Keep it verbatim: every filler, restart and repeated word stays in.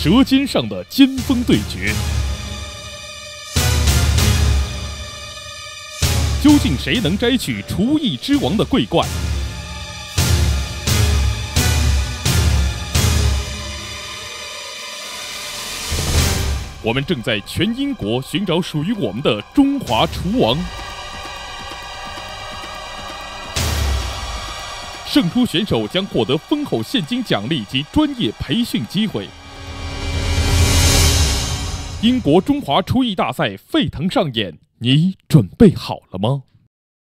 舌尖上的尖锋对决。究竟谁能摘取厨艺之王的桂冠？我们正在全英国寻找属于我们的中华厨王。胜出选手将获得丰厚现金奖励及专业培训机会。英国中华厨艺大赛沸腾上演，你准备好了吗？